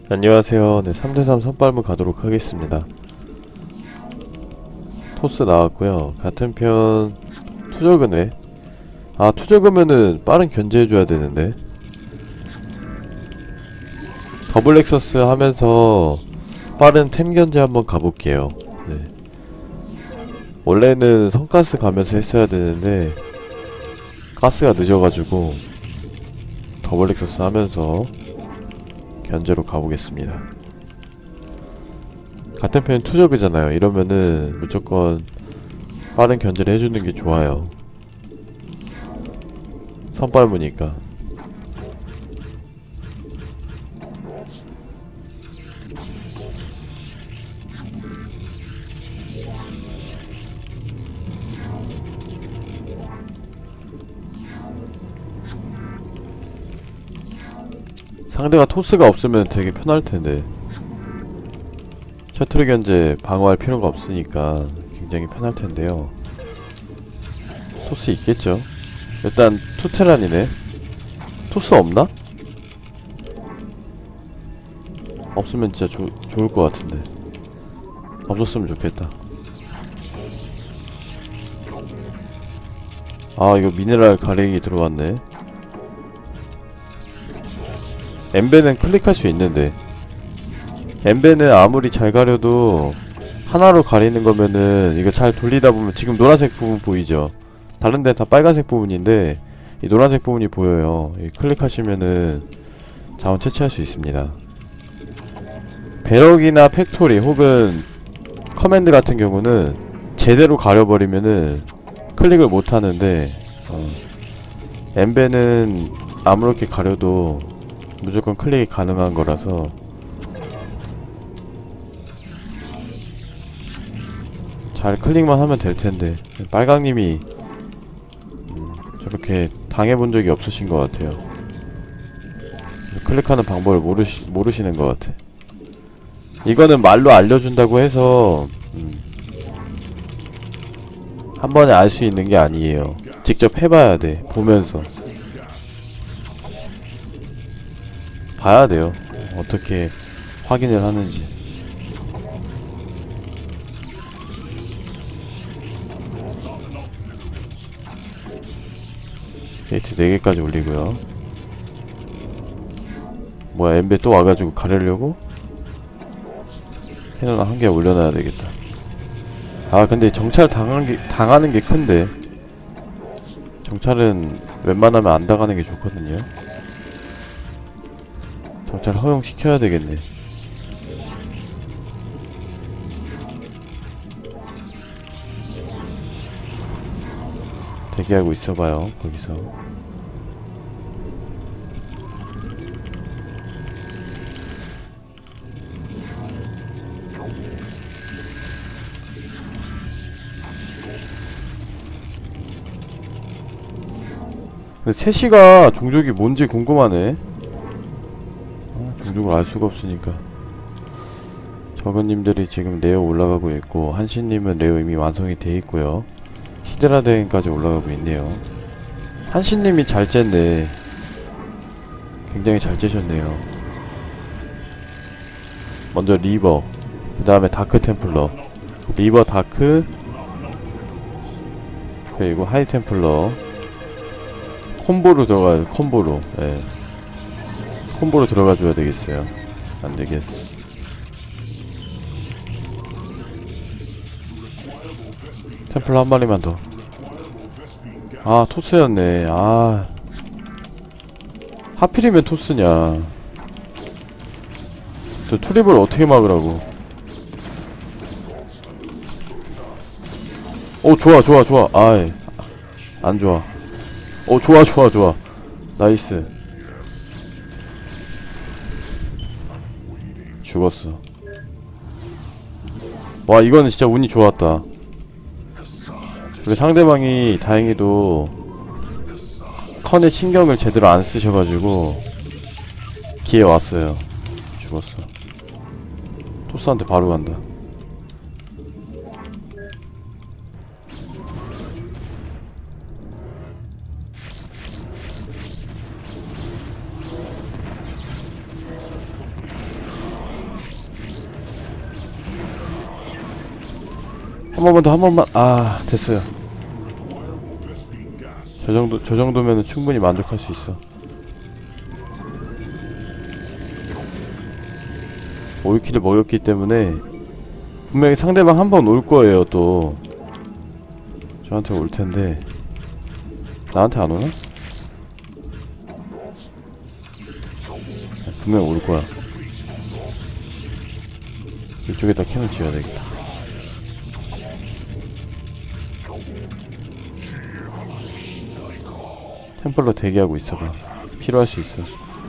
안녕하세요. 네, 3대3 선발문 가도록 하겠습니다. 토스 나왔고요. 같은 편 투적은왜? 아, 투적으면은 빠른 견제해줘야 되는데. 더블 엑서스 하면서 빠른 템 견제 한번 가볼게요. 네. 원래는 성가스 가면서 했어야 되는데 가스가 늦어가지고 더블 엑서스 하면서 견제로 가보겠습니다. 같은 편이 투저그잖아요. 이러면은 무조건 빠른 견제를 해주는 게 좋아요. 선발무니까. 상대가 토스가 없으면 되게 편할 텐데. 셔틀 견제 방어할 필요가 없으니까 굉장히 편할 텐데요. 토스 있겠죠? 일단 투테란이네. 토스 없나? 없으면 진짜 좋을 것 같은데. 없었으면 좋겠다. 아, 이거 미네랄 가랭이 들어왔네. 엠베는 클릭할 수 있는데 엠베는 아무리 잘 가려도 하나로 가리는 거면은 이거 잘 돌리다 보면 지금 노란색 부분 보이죠? 다른 데는 다 빨간색 부분인데 이 노란색 부분이 보여요. 이 클릭하시면은 자원 채취할 수 있습니다. 배럭이나 팩토리 혹은 커맨드 같은 경우는 제대로 가려버리면은 클릭을 못하는데 엠베는 아무렇게 가려도 무조건 클릭이 가능한 거라서 잘 클릭만 하면 될 텐데 빨강님이 저렇게 당해본 적이 없으신 것 같아요. 클릭하는 방법을 모르시는 것 같아. 이거는 말로 알려준다고 해서 한 번에 알 수 있는 게 아니에요. 직접 해봐야 돼. 보면서 봐야 돼요. 어떻게 확인을 하는지. 게이트 4개까지 올리고요. 뭐야, 엠베 또 와가지고 가려려고? 캐논 한 개 올려놔야 되겠다. 아, 근데 정찰 당하는 게 큰데. 정찰은 웬만하면 안 당하는 게 좋거든요. 정찰 허용시켜야 되겠네. 대기하고 있어봐요. 거기서. 근데 셋이가 종족이 뭔지 궁금하네. 종족을 알 수가 없으니까. 저그님들이 지금 레어 올라가고 있고 한신님은 레어 이미 완성이 돼 있고요. 히드라 대행까지 올라가고 있네요. 한신님이 잘 쨌네. 굉장히 잘 째셨네요. 먼저 리버, 그 다음에 다크 템플러, 리버 다크, 그리고 하이 템플러. 콤보로 들어가요. 콤보로. 예. 콤보로 들어가줘야 되겠어요. 안되겠어. 템플러 한 마리만 더. 아, 토스였네. 아, 하필이면 토스냐. 저 투립을 어떻게 막으라고. 오, 좋아. 아이, 안 좋아. 오, 좋아. 나이스. 죽었어. 와, 이거는 진짜 운이 좋았다. 근데 상대방이 다행히도 컨에 신경을 제대로 안 쓰셔가지고 기회 왔어요. 죽었어. 토스한테 바로 간다. 한 번만 더, 한 번만. 아, 됐어요. 저 정도면은 충분히 만족할 수 있어. 5킬을 먹였기 때문에 분명히 상대방 한 번 올 거예요. 또 저한테 올 텐데 나한테 안 오나? 분명 올 거야. 이쪽에다 캐논 지어야 되겠다. 템플러 대기하고 있어봐. 필요할 수 있어.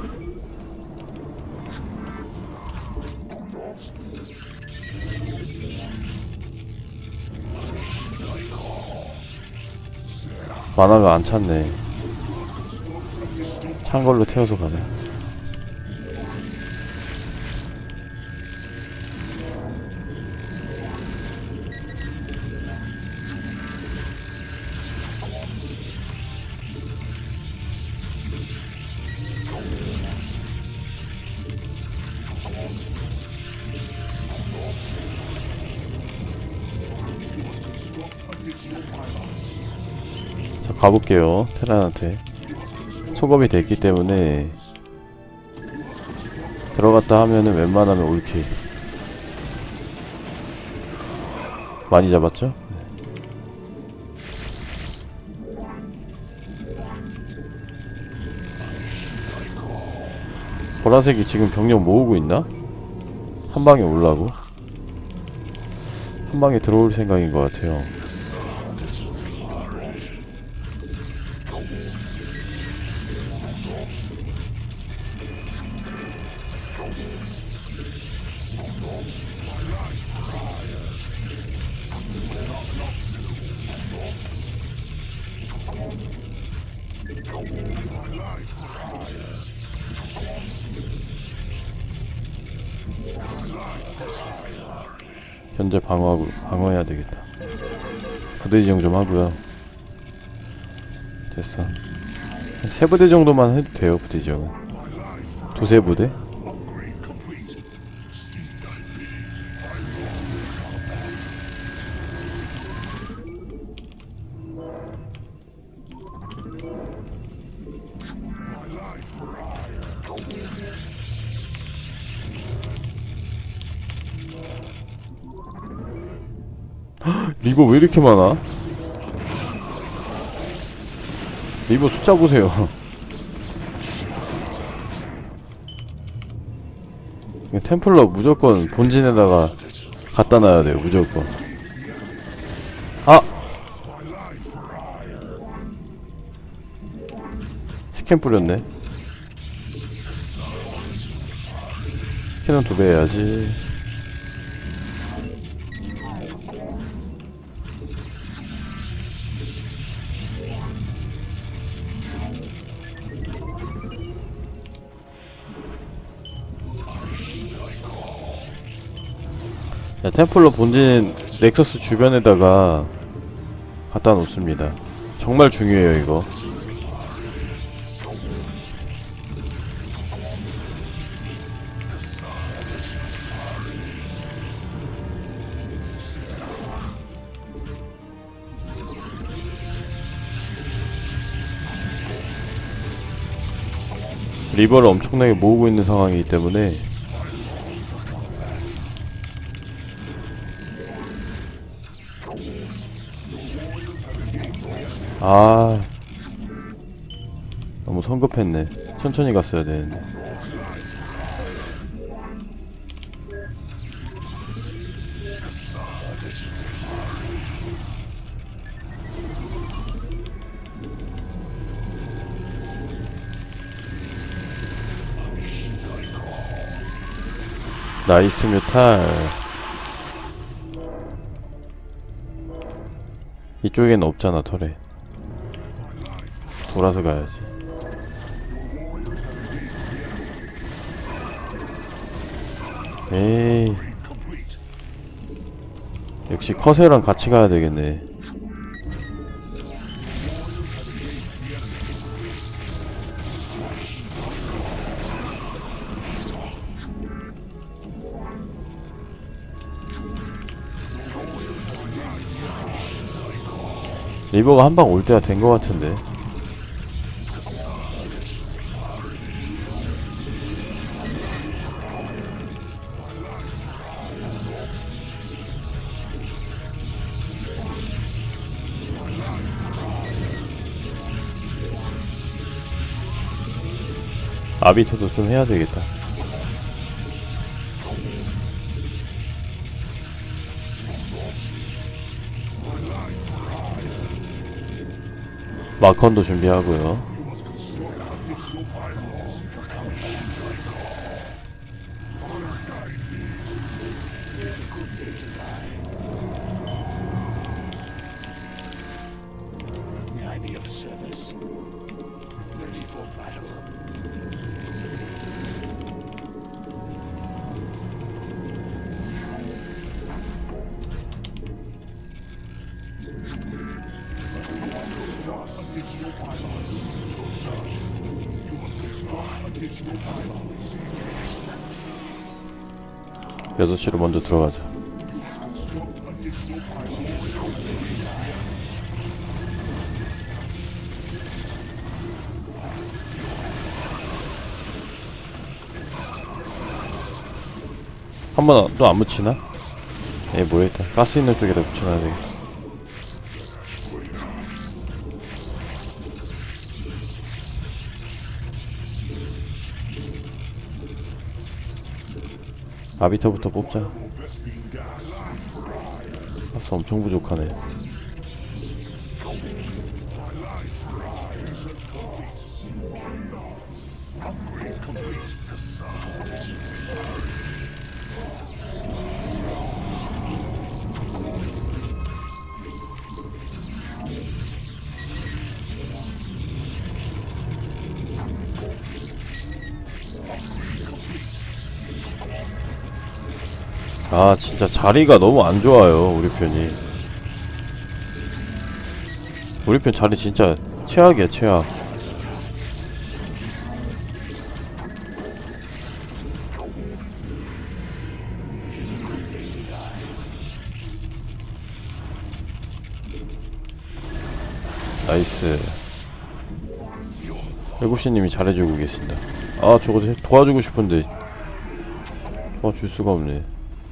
만화가 안 찼네. 찬 걸로 태워서 가자. 자, 가볼게요. 테란한테 소급이 됐기 때문에 들어갔다 하면은 웬만하면 올킬. 많이 잡았죠? 보라색이 지금 병력 모으고 있나? 한 방에 올라고? 한 방에 들어올 생각인 것 같아요. 현재 방어해야 되겠다. 부대 지정 좀 하고요. 됐어. 한 3부대 정도만 해도 돼요. 부대 지정은 2~3부대? 리버 왜 이렇게 많아? 리버 숫자 보세요. 템플러 무조건 본진에다가 갖다 놔야 돼요. 무조건. 아! 스캔 뿌렸네. 스캔은 도배해야지. 자, 템플러 본진 넥서스 주변에다가 갖다 놓습니다. 정말 중요해요 이거. 리버를 엄청나게 모으고 있는 상황이기 때문에 아, 너무 성급했네. 천천히 갔어야 되는데. 나이스 뮤탈. 이쪽엔 없잖아 털에. 돌아서 가야지. 에이, 역시 커세랑 같이 가야 되겠네. 리버가 한 방 올 때가 된 것 같은데. 아비터도 좀 해야 되겠다. 마컨도 준비하고요. 여섯 시로 먼저 들어가자. 한 번 또 안 묻히나? 얘 뭐였다. 가스 있는 쪽에다 붙여놔야 되겠다. 아비터부터 뽑자. 가스 엄청 부족하네. 아 진짜 자리가 너무 안 좋아요. 우리 편이. 우리 편 자리 진짜 최악이야 최악. 나이스. 일곱시님이 잘해주고 계신다. 아 저거 도와주고 싶은데 도와줄 수가 없네.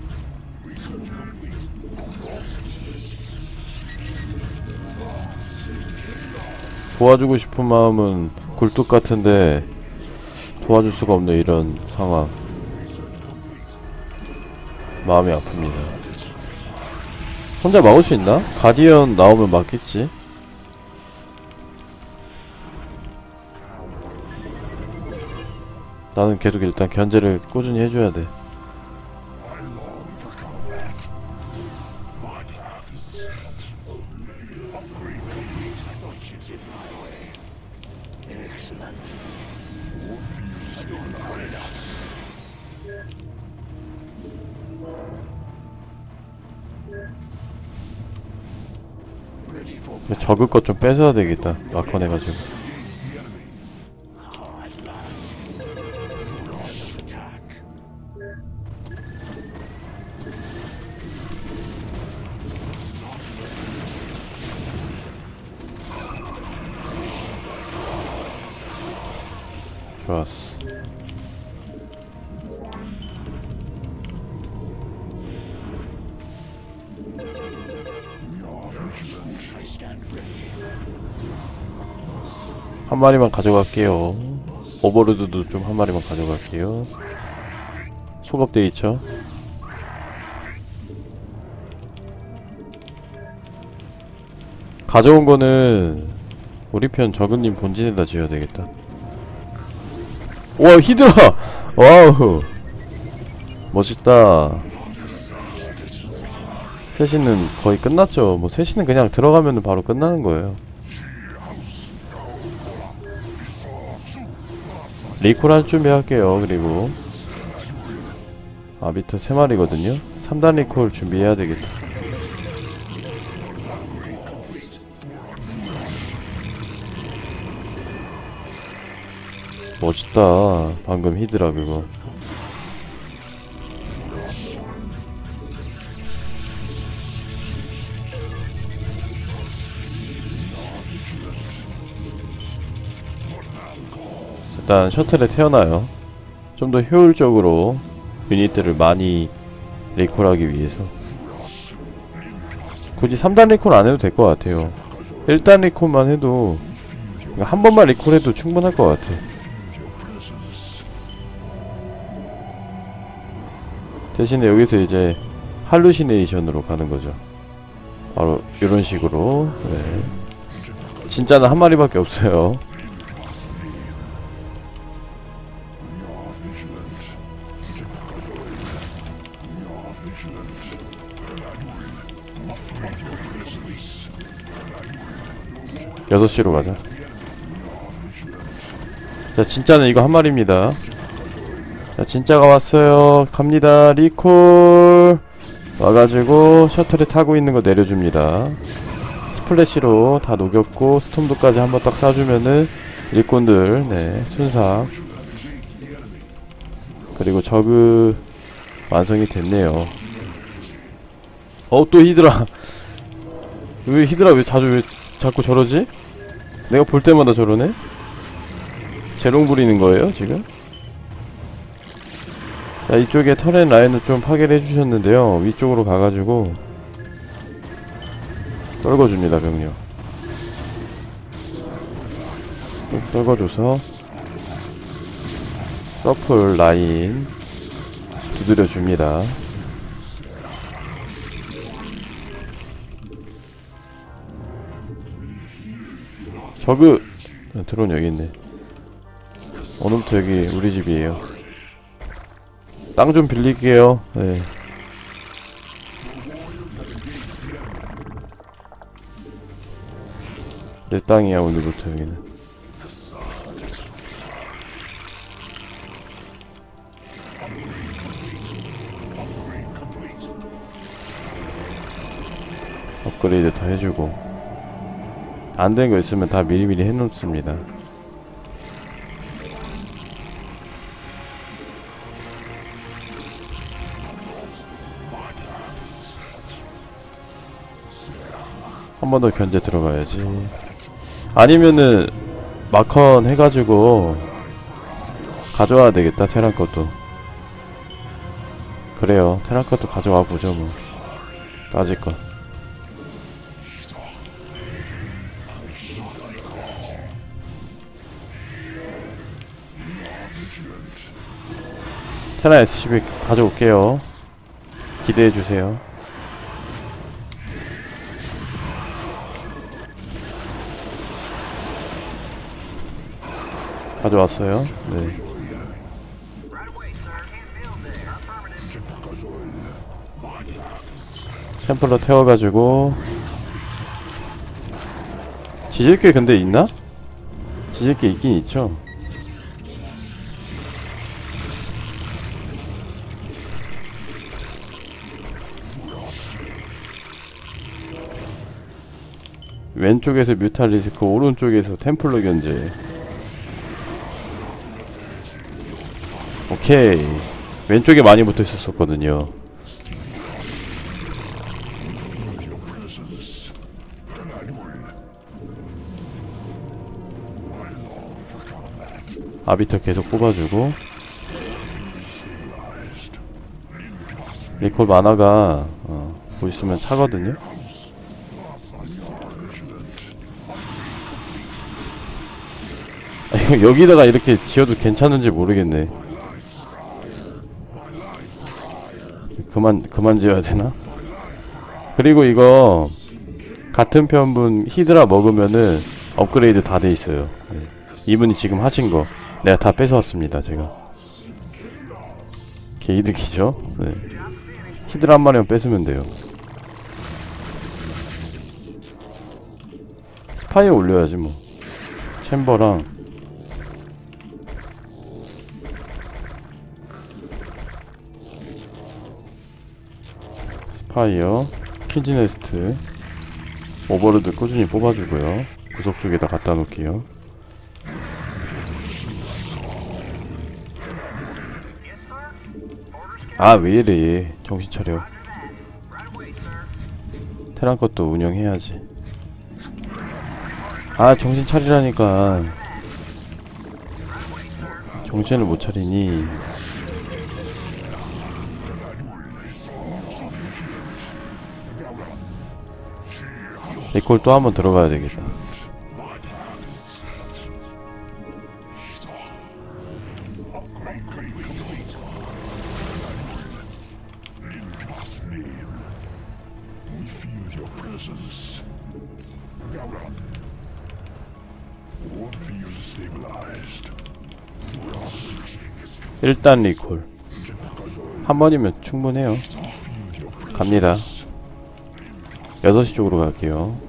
도와주고 싶은 마음은 굴뚝 같은데 도와줄 수가 없네. 이런 상황 마음이 아픕니다. 혼자 막을 수 있나? 가디언 나오면 막겠지. 나는 계속 일단 견제를 꾸준히 해줘야 돼. 적을 것 좀 뺏어야 되겠다. 마컨 해가지고. 좋았어. 한 마리만 가져갈게요. 오버로드도 좀 한 마리만 가져갈게요. 소급돼 있죠? 가져온 거는 우리 편 저그님 본진에다 지어야 되겠다. 와 히드라! 와우 멋있다. 셋시는 거의 끝났죠. 뭐 셋시는 그냥 들어가면 바로 끝나는 거예요. 리콜 할 준비 할게요. 그리고 아비터 3마리거든요 3단 리콜 준비해야 되겠다. 멋있다. 방금 히드라 그거. 일단 셔틀에 태어나요. 좀 더 효율적으로 유닛들을 많이 리콜하기 위해서. 굳이 3단 리콜 안 해도 될 것 같아요. 1단 리콜만 해도, 한 번만 리콜해도 충분할 것 같아. 대신에 여기서 이제 할루시네이션으로 가는 거죠. 바로 이런 식으로. 네. 진짜는 한 마리밖에 없어요. 여섯 시로 가자. 자, 진짜는 이거 한 마리입니다. 자, 진짜가 왔어요. 갑니다. 리콜 와가지고 셔틀에 타고 있는 거 내려줍니다. 스플래시로 다 녹였고 스톰도까지 한번 딱 쏴주면은 일꾼들 네 순삭. 그리고 저그 완성이 됐네요. 또 히드라. 왜 히드라 왜 자꾸 저러지? 내가 볼 때마다 저러네? 재롱 부리는 거예요 지금? 자, 이쪽에 터렛 라인을 좀 파괴를 해주셨는데요. 위쪽으로 가가지고 떨궈줍니다. 병력 뚝 떨궈줘서 서플 라인 두드려줍니다. 저그 드론 여기 있네. 오늘부터 여기 우리 집이에요. 땅 좀 빌릴게요. 네. 내 땅이야 오늘부터 여기는. 업그레이드 다 해주고 안 된 거 있으면 다 미리미리 해놓습니다. 한 번 더 견제 들어가야지. 아니면은 마컨 해가지고 가져와야 되겠다. 테란 것도. 그래요. 테란 것도 가져와 보죠 뭐. 따질것. 테란 SCB 가져올게요. 기대해주세요. 가져왔어요. 네. 템플러 태워가지고 지질게 근데 있나? 지질게 있긴 있죠. 왼쪽에서 뮤탈리스크, 오른쪽에서 템플러 견제. 오케이. 왼쪽에 많이 붙어 있었거든요. 아비터 계속 뽑아주고. 리콜 만화가 보시면 차거든요. 여기다가 이렇게 지어도 괜찮은지 모르겠네. 그만 지어야 되나? 그리고 이거 같은 편분 히드라 먹으면은 업그레이드 다 돼 있어요. 네. 이분이 지금 하신 거 내가 다 뺏어왔습니다. 제가 개이득이죠. 네. 히드라 한 마리만 뺏으면 돼요. 스파이어 올려야지 뭐. 챔버랑 스파이어, 퀸즈네스트, 오버로드 꾸준히 뽑아주고요. 구석 쪽에다 갖다 놓을게요. 아, 왜 이래. 정신 차려. 테란 것도 운영해야지. 아, 정신 차리라니까. 정신을 못 차리니. 리콜 또 한번 들어가야 되겠다. 일단 리콜 한 번이면 충분해요. 갑니다. 6시 쪽으로 갈게요.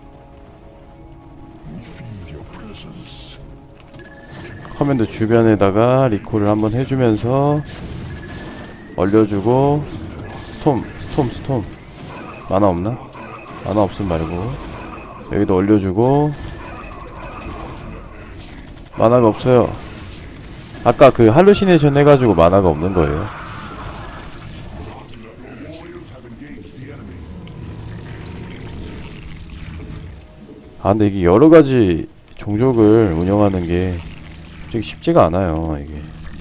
커맨드 주변에다가 리콜을 한번 해주면서 얼려주고 스톰 만화 없나? 만화 없음 말고 여기도 얼려주고. 만화가 없어요. 아까 그 할루시네이션 해가지고 만화가 없는 거예요. 아 근데 이게 여러가지 종족을 운영하는 게 솔직히 쉽지가 않아요. 이게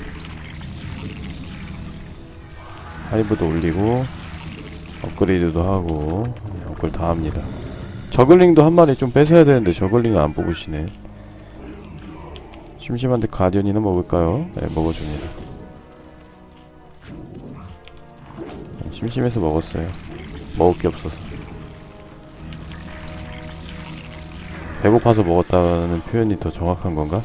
하이브도 올리고 업그레이드도 하고 업글 다 합니다. 저글링도 한 마리 좀 뺏어야 되는데 저글링을 안 뽑으시네. 심심한데 가디언이나 먹을까요? 네, 먹어줍니다. 심심해서 먹었어요. 먹을 게 없어서. 배고파서 먹었다는 표현이 더 정확한 건가?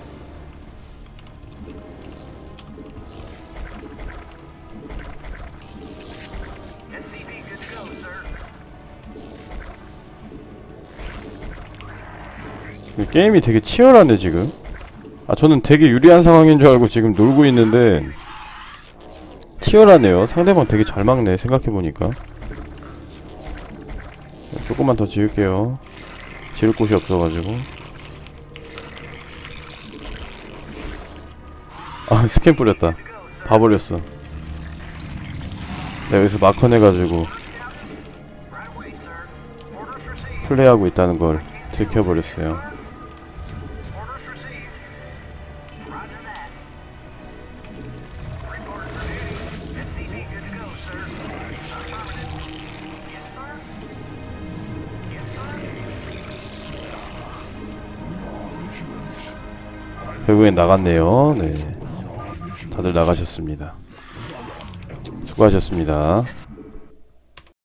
게임이 되게 치열하네 지금. 아 저는 되게 유리한 상황인 줄 알고 지금 놀고 있는데 치열하네요. 상대방 되게 잘 막네 생각해보니까. 조금만 더 지을게요. 지을 곳이 없어가지고. 아 스캔 뿌렸다. 봐버렸어. 내가 여기서 마커 내가지고 플레이하고 있다는 걸 들켜버렸어요. 결국엔 나갔네요. 네, 다들 나가셨습니다. 수고하셨습니다.